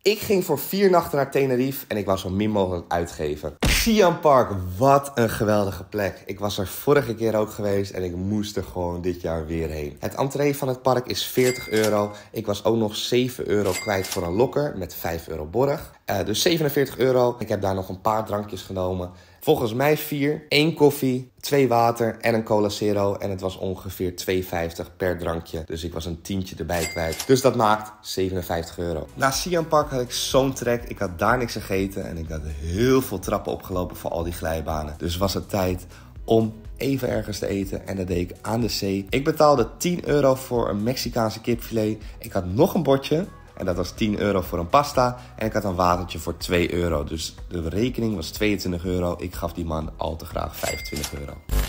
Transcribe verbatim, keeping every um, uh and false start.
Ik ging voor vier nachten naar Tenerife en ik wou zo min mogelijk uitgeven. Siam Park, wat een geweldige plek. Ik was er vorige keer ook geweest en ik moest er gewoon dit jaar weer heen. Het entree van het park is veertig euro. Ik was ook nog zeven euro kwijt voor een lokker met vijf euro borg. Uh, dus zevenenveertig euro. Ik heb daar nog een paar drankjes genomen. Volgens mij vier, één koffie, twee water en een cola zero. En het was ongeveer twee vijftig per drankje. Dus ik was een tientje erbij kwijt. Dus dat maakt zevenenvijftig euro. Na Siam Park had ik zo'n trek. Ik had daar niks gegeten. En ik had heel veel trappen opgelopen voor al die glijbanen. Dus was het tijd om even ergens te eten. En dat deed ik aan de zee. Ik betaalde tien euro voor een Mexicaanse kipfilet. Ik had nog een bordje. En dat was tien euro voor een pasta. En ik had een watertje voor twee euro. Dus de rekening was tweeëntwintig euro. Ik gaf die man al te graag vijfentwintig euro.